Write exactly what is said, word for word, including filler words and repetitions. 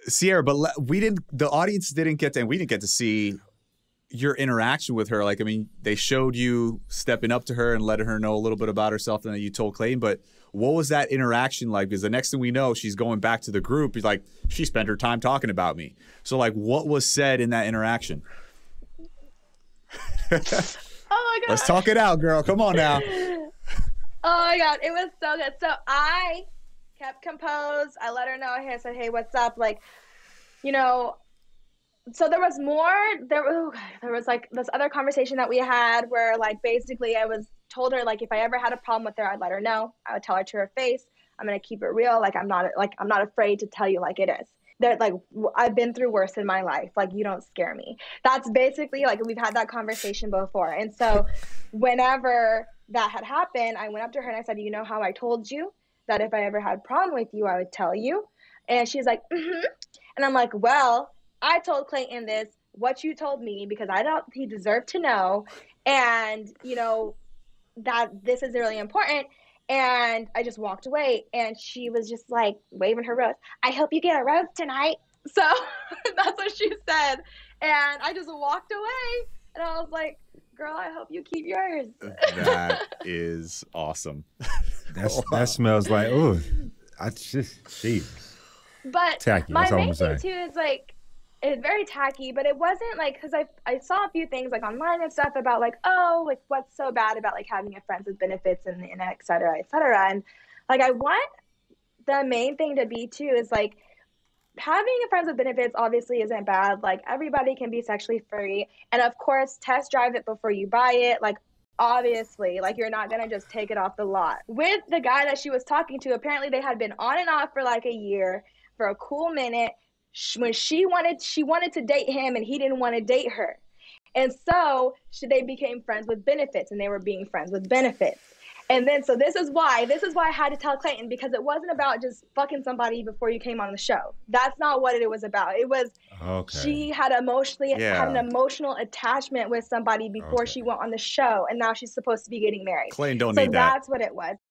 Sierra, but le- we didn't, the audience didn't get to, and we didn't get to see your interaction with her. Like, I mean, they showed you stepping up to her and letting her know a little bit about herself and that you told Clayton, but what was that interaction like? Because the next thing we know, she's going back to the group. He's like, she spent her time talking about me. So like, what was said in that interaction? Oh my God. Let's talk it out, girl. Come on now. Oh my God. It was so good. So I kept composed. I let her know. I said, hey, what's up? Like, you know, so there was more, there, oh God, there was like this other conversation that we had where like, basically I was told her, like, if I ever had a problem with her, I'd let her know. I would tell her to her face. I'm going to keep it real. Like, I'm not, like, I'm not afraid to tell you like it is. That like, I've been through worse in my life. Like, you don't scare me. That's basically like, we've had that conversation before. And so whenever that had happened, I went up to her and I said, you know how I told you that if I ever had a problem with you, I would tell you? And she's like, mm-hmm. And I'm like, well, I told Clayton this, what you told me, because I thought he deserved to know. And, you know, that this is really important. And I just walked away and she was just like waving her rose. I hope you get a rose tonight. So that's what she said. And I just walked away and I was like, girl, I hope you keep yours. That is awesome. That's, wow. That smells like, oh, I just, jeez. But tacky, my that's all main I'm thing saying. too is like, it's very tacky, but it wasn't like, because I I saw a few things like online and stuff about like, oh, like what's so bad about like having a friends with benefits and, and et cetera, et cetera. And like, I want the main thing to be too is like, having a friends with benefits obviously isn't bad. Like, everybody can be sexually free. And of course, test drive it before you buy it. Like, obviously, like, you're not going to just take it off the lot. With the guy that she was talking to, apparently they had been on and off for like a year, for a cool minute. When she wanted, she wanted to date him and he didn't want to date her. And so she, they became friends with benefits and they were being friends with benefits. And then, so this is why, this is why I had to tell Clayton, because it wasn't about just fucking somebody before you came on the show. That's not what it was about. It was, Okay. she had emotionally, Yeah. had an emotional attachment with somebody before Okay. she went on the show. And now she's supposed to be getting married. Clayton don't so need that. that's what it was.